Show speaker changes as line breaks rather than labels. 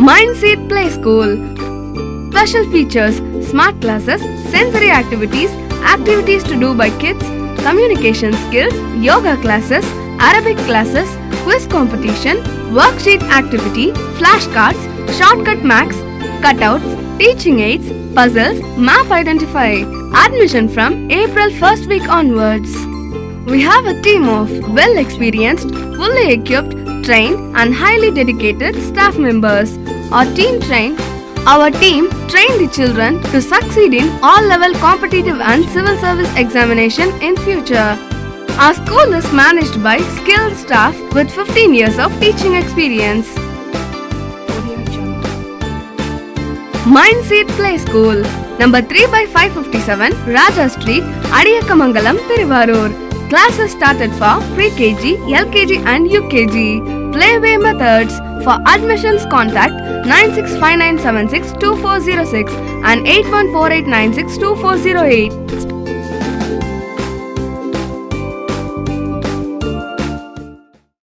Mindseed Play School. Special features: smart classes, sensory activities, activities to do by kids, communication skills, yoga classes, Arabic classes, quiz competition, worksheet activity, flashcards, shortcut max, cutouts, teaching aids, puzzles, map identify. Admission from April 1st week onwards. We have a team of well-experienced, fully equipped, trained and highly dedicated staff members. Our team trained the children to succeed in all-level competitive and civil service examination in future. Our school is managed by skilled staff with 15 years of teaching experience. Mindseed Play School, number 3/557, Raja Street, Adiyakamangalam, Thiruvarur. Classes started for pre-KG, LKG and UKG. Playway methods. For admissions, contact 9659762406 and 8148962408.